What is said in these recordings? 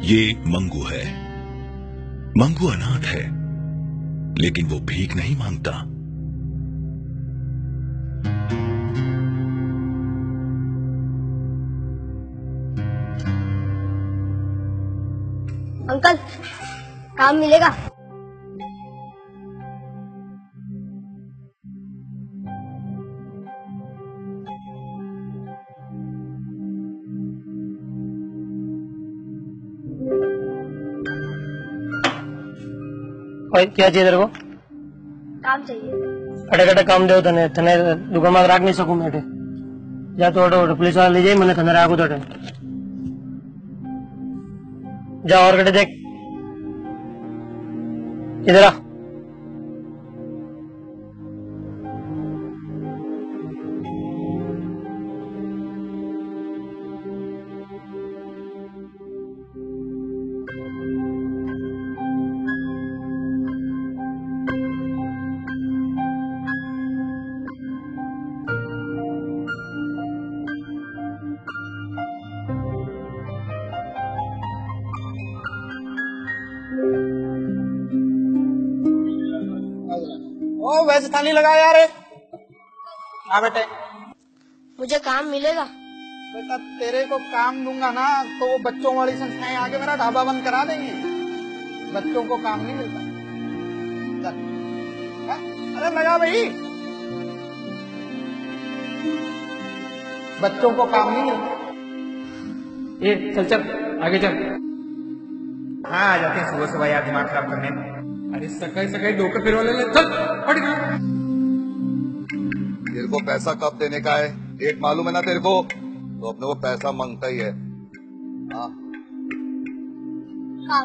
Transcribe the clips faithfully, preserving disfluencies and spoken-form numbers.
ये मंगू है। मंगू अनाथ है, लेकिन वो भीख नहीं मांगता। अंकल, काम मिलेगा? भाई क्या चाहिए तेरे को? काम चाहिए। अटे कटे काम दे तने तने दुकान में राख नहीं सकूं मैं। जा तो ऑटो पुलिस वाला ले जाए मैंने तने राखू तो जा और कटे देख इधर आ। ओ वैसे थाली लगा यार। हाँ बेटे, मुझे काम मिलेगा? बेटा तेरे को काम दूंगा ना तो वो बच्चों वाली संस्थाएं आके मेरा ढाबा बंद करा देंगी। बच्चों को काम नहीं मिलता। चल। हाँ? अरे लगा भाई, बच्चों को काम नहीं मिलता। ये चल चल आगे चल। हाँ आ जाते हैं सुबह सुबह यार दिमाग खराब करने। अरे सकाई सकाई डोकर फिर वाले ले चल हट गया। तेरे को पैसा कब देने का है डेट मालूम है ना तेरे को? तो अपने को पैसा मांगता ही है। हाँ काम।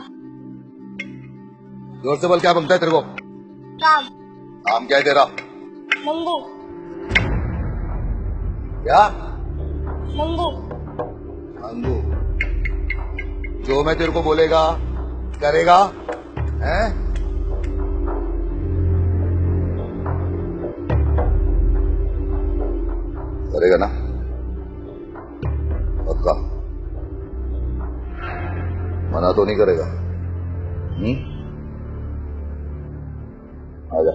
जोर से बोल, क्या मांगता है तेरे को? काम। काम क्या है तेरा? मंगू। क्या? मंगू। मंगू। जो मैं तेरे को बोलेगा करेगा हैं? करेगा ना पक्का? मना तो नहीं करेगा? हम्म आजा।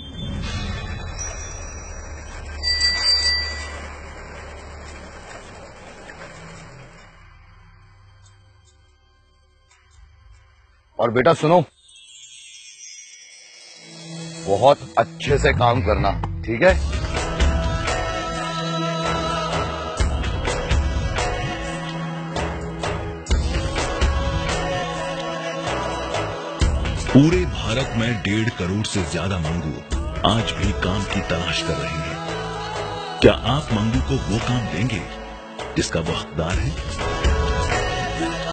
और बेटा सुनो, बहुत अच्छे से काम करना, ठीक है? पूरे भारत में डेढ़ करोड़ से ज्यादा मंगू आज भी काम की तलाश कर रहे हैं। क्या आप मंगू को वो काम देंगे जिसका वो हकदार है?